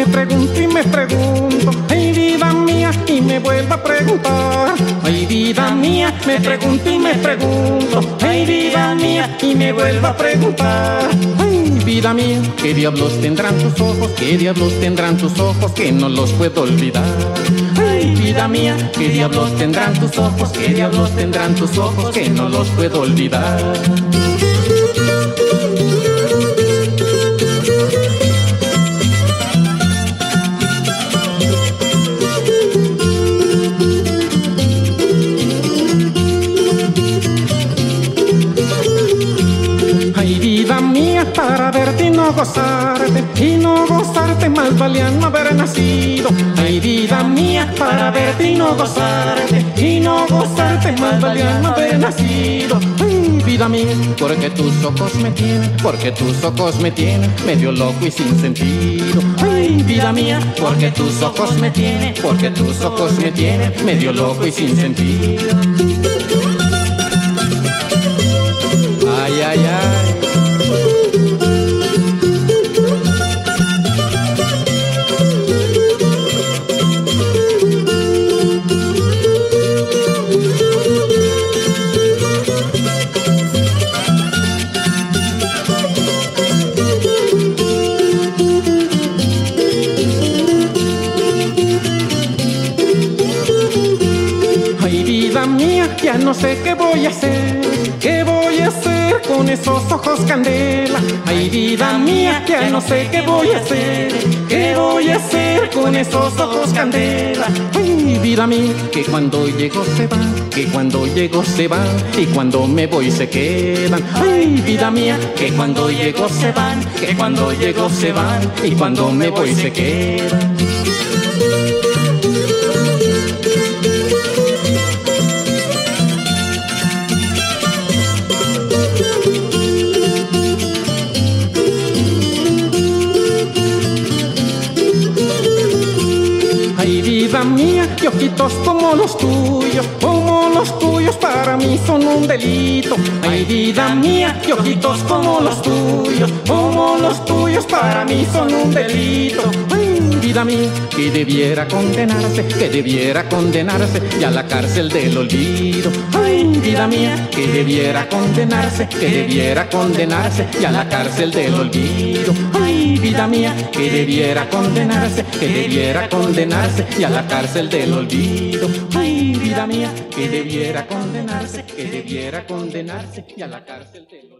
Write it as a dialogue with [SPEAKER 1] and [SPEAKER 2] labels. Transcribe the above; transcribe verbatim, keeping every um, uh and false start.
[SPEAKER 1] pregunto y me pregunto, ay vida mía, y me vuelvo a preguntar. Ay vida mía, me pregunto y me pregunto, ay vida mía, y me vuelvo a preguntar. Ay vida mía, ¿qué diablos tendrán tus ojos? ¿Qué diablos tendrán tus ojos que no los puedo olvidar? Ay vida mía, ¿qué diablos tendrán tus ojos? ¿Qué diablos tendrán tus ojos que no los puedo olvidar? Vida mía, para verte y no gozarte, y no gozarte, más valía no haber nacido. Ay vida mía, para verte y no gozarte, y no gozarte, más valía no haber nacido. Ay vida mía, porque tus ojos me tienen, porque tus ojos me tienen medio loco y sin sentido. Ay vida mía, porque tus ojos me tienen, porque tus ojos me tienen medio loco y sin sentido. Ay, ay, ay. Vida mía, ya no sé qué voy a hacer, qué voy a hacer con esos ojos candela. Ay vida mía, ya no sé qué voy a hacer, qué voy a hacer con esos ojos candela. Ay vida mía, que cuando llego se van, que cuando llego se van, y cuando me voy se quedan. Ay vida mía, que cuando llego se van, que cuando llego se van, y cuando me voy se quedan. Vida mía, y ojitos como los tuyos, como los tuyos para mí son un delito. Ay vida mía, y ojitos como los tuyos, como los tuyos para mí son un delito. Ay vida mía, que debiera condenarse, que debiera condenarse y a la cárcel del olvido. Ay vida mía, que debiera condenarse, que debiera condenarse y a la cárcel del olvido. Ay vida mía, que debiera condenarse, que debiera condenarse y a la cárcel del olvido. Ay vida mía, que debiera condenarse, que debiera condenarse y a la cárcel del olvido.